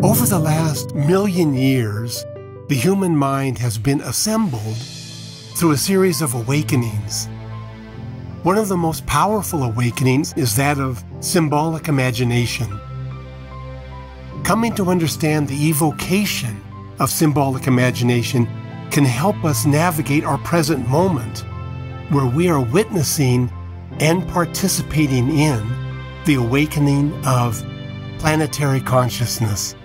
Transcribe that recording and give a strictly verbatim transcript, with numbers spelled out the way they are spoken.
Over the last million years, the human mind has been assembled through a series of awakenings. One of the most powerful awakenings is that of symbolic imagination. Coming to understand the evocation of symbolic imagination can help us navigate our present moment, where we are witnessing and participating in the awakening of planetary consciousness.